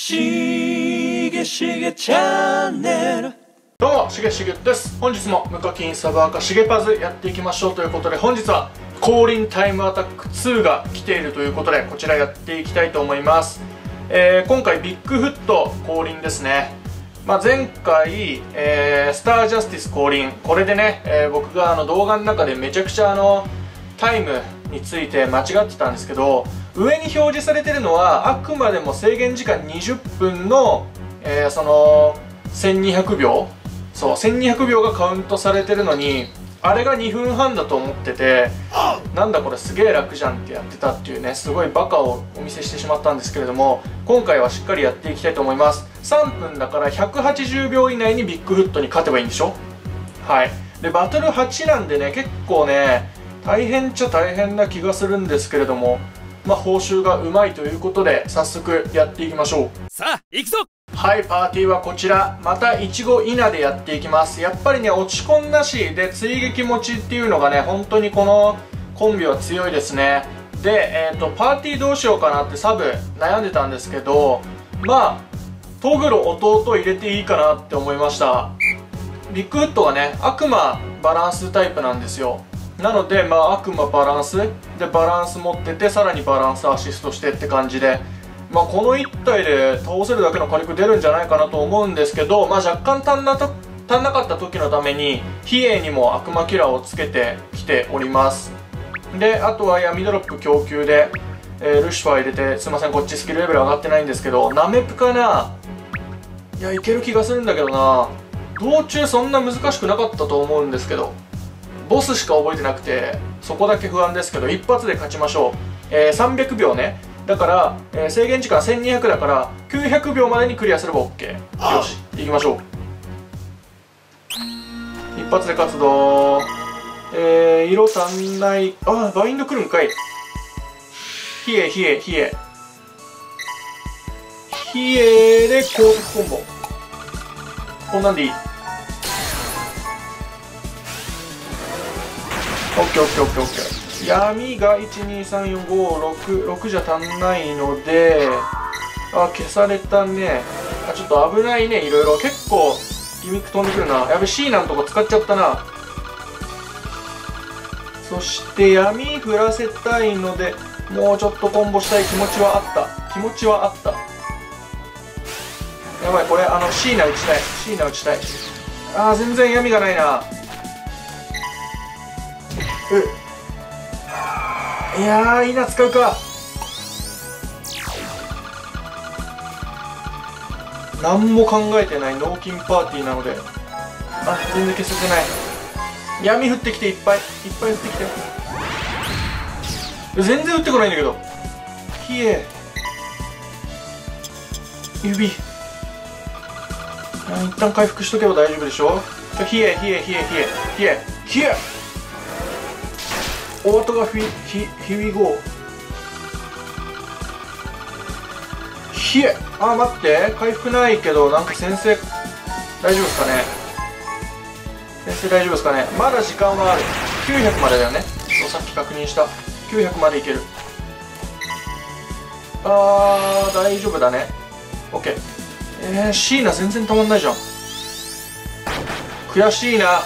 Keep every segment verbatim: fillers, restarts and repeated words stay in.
しげしげチャンネル。 どうも、しげしげです。本日も無課金サバーカしげパズやっていきましょうということで、本日は降臨タイムアタックツーが来ているということで、こちらやっていきたいと思います。えー、今回ビッグフット降臨ですね。まあ、前回、えー、スタージャスティス降臨、これでね、えー、僕があの動画の中でめちゃくちゃあのタイムについて間違ってたんですけど、上に表示されてるのはあくまでも制限時間にじゅっぷんの、えー、そのせんにひゃくびょう、そうせんにひゃくびょうがカウントされてるのに、あれがにふんはんだと思ってて、なんだこれすげえ楽じゃんってやってたっていうね、すごいバカをお見せしてしまったんですけれども、今回はしっかりやっていきたいと思います。さんぷんだからひゃくはちじゅうびょう以内にビッグフットに勝てばいいんでしょ。はい。でバトルはちなんでね、結構ね大変っちゃ大変な気がするんですけれども、まあ報酬がうまいということで早速やっていきましょう。 さあ行くぞ。 はい、パーティーはこちら、またいちご稲でやっていきます。やっぱりね、落ち込んなしで追撃持ちっていうのがね、本当にこのコンビは強いですね。で、えーと、パーティーどうしようかなってサブ悩んでたんですけど、まあトグロ弟入れていいかなって思いました。ビッグフットはね、悪魔バランスタイプなんですよ。なので、まあ悪魔バランスでバランス持ってて、さらにバランスアシストしてって感じで、まあこのいち体で倒せるだけの火力出るんじゃないかなと思うんですけど、まあ若干足んなと足んなかった時のために比叡にも悪魔キラーをつけてきております。であとは闇ドロップ供給で、えー、ルシファー入れて、すいませんこっちスキルレベル上がってないんですけど、ナメプかな。いやいける気がするんだけどな。道中そんな難しくなかったと思うんですけど、ボスしか覚えてなくてそこだけ不安ですけど、一発で勝ちましょう。えー、さんびゃくびょうね。だから、えー、制限時間せんにひゃくだからきゅうひゃくびょうまでにクリアすれば オーケー。 よし行きましょう。一発で活動。えー、色足んない。あバインドくるんかい。ヒエヒエヒエヒエで高速コンボ、こんなんでいい。オッケーオッケーオッケーオッケー。闇がいちにさんよんごろくろくじゃ足んないので、あ消されたね。あちょっと危ないね。いろいろ結構ギミック飛んでくるな。やべ C なんとこ使っちゃったな。そして闇降らせたいので、もうちょっとコンボしたい気持ちはあった気持ちはあった。やばいこれあのシーナ打ちたいシーナ打ちたい。あー全然闇がないな。ういやー稲使うか。何も考えてない脳筋パーティーなので、あ全然消せてない。闇降ってきていっぱいいっぱい降ってきて、全然降ってこないんだけど。ひえ指、あ一旦回復しとけば大丈夫でしょ。ひえひえひえひえひえひえオートがフィヒヒウィゴー。ひえあ待って回復ないけど、なんか先生大丈夫ですかね。先生大丈夫ですかね。まだ時間はある。きゅうひゃくまでだよね。そうさっき確認した。きゅうひゃくまでいける。あー大丈夫だね。 OK。 えー、シーナ全然たまんないじゃん。悔しいな。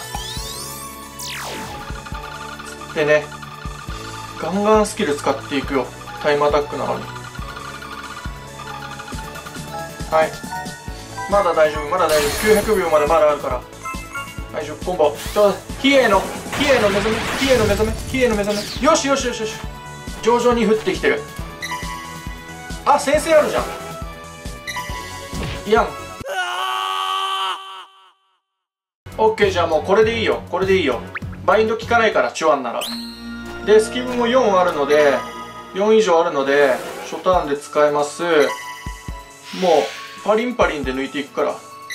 でね、ガンガンスキル使っていくよ。タイムアタックなのに。はいまだ大丈夫まだ大丈夫。きゅうひゃくびょうまでまだあるから。はいじゅっコンボ。ちょヒエのヒエの目覚めヒエの目覚めヒエの目覚め。よしよしよしよし。徐々に降ってきてる。あ先生あるじゃん。いやん。オッケーじゃあもうこれでいいよこれでいいよ。バインド効かないからチュアンなら。でスキルもよんあるので、よん以上あるので初ターンで使えます。もうパリンパリンで抜いていくから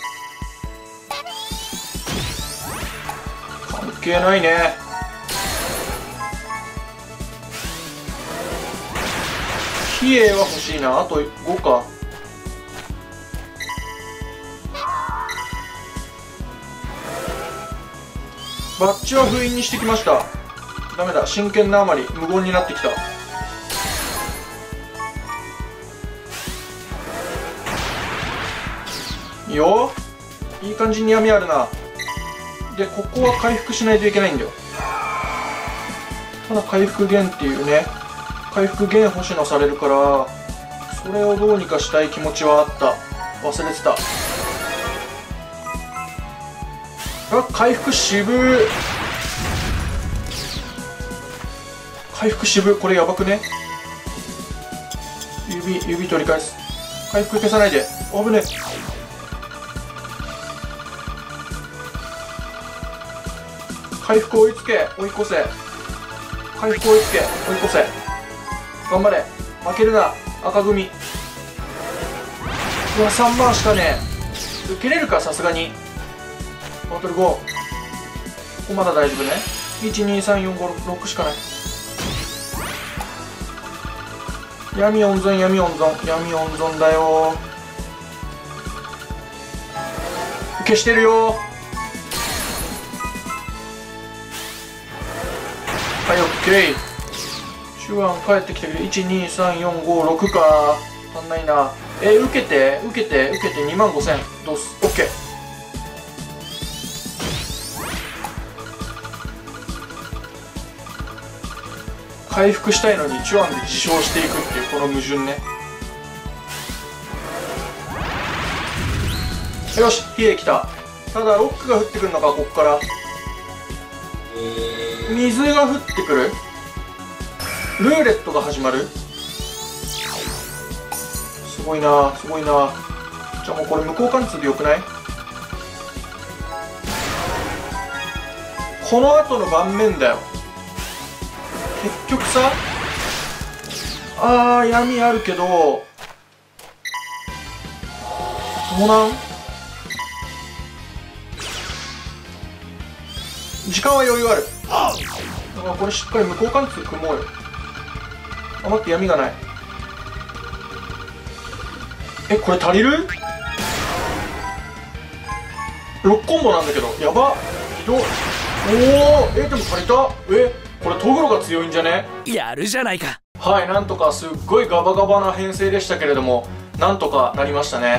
関係ないね。比叡は欲しいな。あとごか。バッジは封印にしてきました。ダメだ真剣なあまり無言になってきた。 いいよ。いい感じに闇あるな。でここは回復しないといけないんだよ。ただ回復減っていうね、回復減星野されるから、それをどうにかしたい気持ちはあった。忘れてた。あ、回復渋。回復渋。これやばくね。指指取り返す。回復消さないで。危ね。回復追いつけ、追い越せ。回復追いつけ、追い越せ。頑張れ。負けるな、赤組。うわ、さんばんしかねえ。受けれるか、さすがに。バトルご。ここまだ大丈夫ね。いちにさんよんごろくしかない。闇温存、闇温存、闇温存だよ。消してるよ。はい、オッケー。手腕帰ってきたけど、いちにさんよんごろくか。足んないな。え、受けて、受けて、受けてにまんごせん。どうす。オッケー。回復したいのにチュアンで自傷していくっていうこの矛盾ね。よし、冷え来た。ただロックが降ってくるのか、こっから水が降ってくる。ルーレットが始まる。すごいな、すごいな。じゃあもうこれ無効貫通でよくない？この後の盤面だよ。結局さ、あー闇あるけど盗難。時間は余裕ある。だからこれしっかり無効貫通組もうよ。あ、待って、闇がない。え、これ足りる？ろくコンボなんだけど、やば。ひどい。おお、え、でも足りた。え、これトグロが強いんじゃね？ やるじゃないか。 はい、なんとかすっごいガバガバな編成でしたけれども、なんとかなりましたね。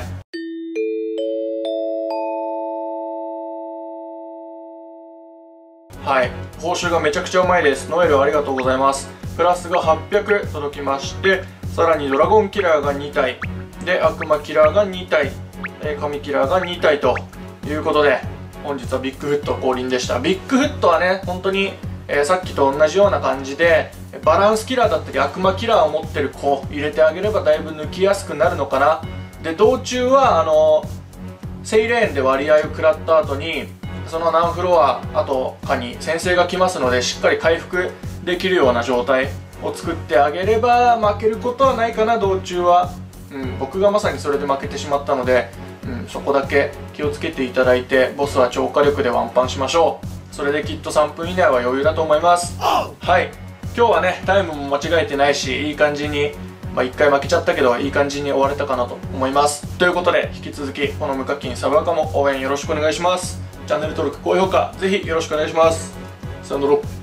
はい、報酬がめちゃくちゃうまいです。ノエルありがとうございます。プラスがはっぴゃく届きまして、さらにドラゴンキラーがに体で、悪魔キラーがに体、えー、神キラーがに体ということで、本日はビッグフット降臨でした。ビッグフットはね、本当に、えー、さっきと同じような感じでバランスキラーだったり悪魔キラーを持ってる子入れてあげればだいぶ抜きやすくなるのかな。で、道中はあのセイレーンで割合を食らった後にその何フロア後かに先生が来ますので、しっかり回復できるような状態を作ってあげれば負けることはないかな。道中は、うん、僕がまさにそれで負けてしまったので、うん、そこだけ気をつけていただいて、ボスは超火力でワンパンしましょう。それできっとさんぷん以内は余裕だと思います。はい、今日はねタイムも間違えてないし、いい感じに、まあ、いっかい負けちゃったけどいい感じに終われたかなと思います。ということで引き続きこの無課金サブアカも応援よろしくお願いします。チャンネル登録高評価ぜひよろしくお願いします。さよなら。